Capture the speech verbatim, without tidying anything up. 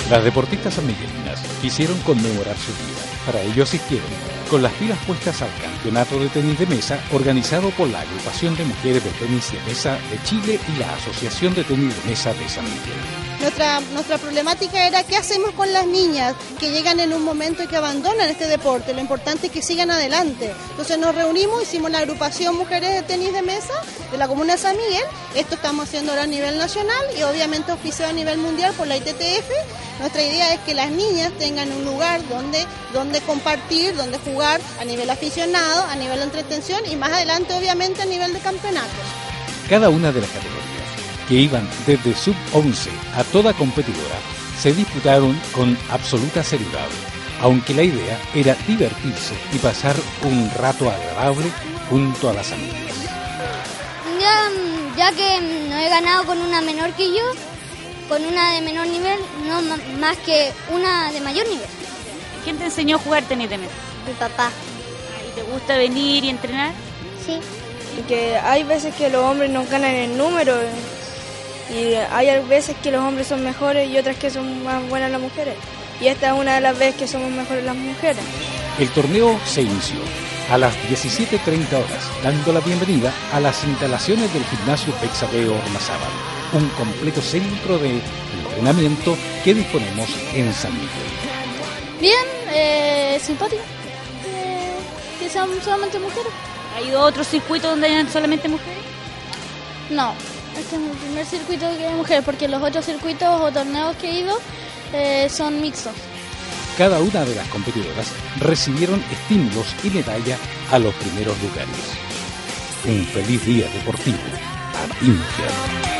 Las deportistas sanmiguelinas quisieron conmemorar su día. Para ello asistieron con las pilas puestas al campeonato de tenis de mesa organizado por la Agrupación de Mujeres de Tenis de Mesa de Chile y la Asociación de Tenis de Mesa de San Miguel. Nuestra, nuestra problemática era qué hacemos con las niñas que llegan en un momento y que abandonan este deporte. Lo importante es que sigan adelante. Entonces nos reunimos, hicimos la agrupación Mujeres de Tenis de Mesa de la Comuna de San Miguel. Esto estamos haciendo ahora a nivel nacional y obviamente oficiado a nivel mundial por la I T T F. Nuestra idea es que las niñas tengan un lugar donde, donde compartir, donde jugar a nivel aficionado, a nivel de entretención y más adelante obviamente a nivel de campeonatos. Cada una de las categorías, que iban desde sub once a toda competidora, se disputaron con absoluta seriedad, aunque la idea era divertirse y pasar un rato agradable junto a las amigas. Ya, ya que no he ganado con una menor que yo, con una de menor nivel, no más que una de mayor nivel. ¿Quién te enseñó a jugar tenis de mesa? Mi papá. ¿Y te gusta venir y entrenar? Sí. Y que hay veces que los hombres no ganan el número y hay veces que los hombres son mejores y otras que son más buenas las mujeres. Y esta es una de las veces que somos mejores las mujeres. El torneo se inició a las diecisiete treinta horas, dando la bienvenida a las instalaciones del gimnasio Bexabeo Ormazábal, un completo centro de entrenamiento que disponemos en San Miguel. Bien, eh, simpático, eh, que sean solamente mujeres. ¿Ha ido a otro circuito donde hayan solamente mujeres? No, este es mi primer circuito que hay mujeres, porque los otros circuitos o torneos que he ido eh, son mixtos. Cada una de las competidoras recibieron estímulos y medallas a los primeros lugares. Un feliz día deportivo a ti, mujer.